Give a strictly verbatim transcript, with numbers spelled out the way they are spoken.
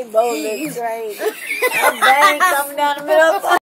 both look crazy. A bang coming down the middle.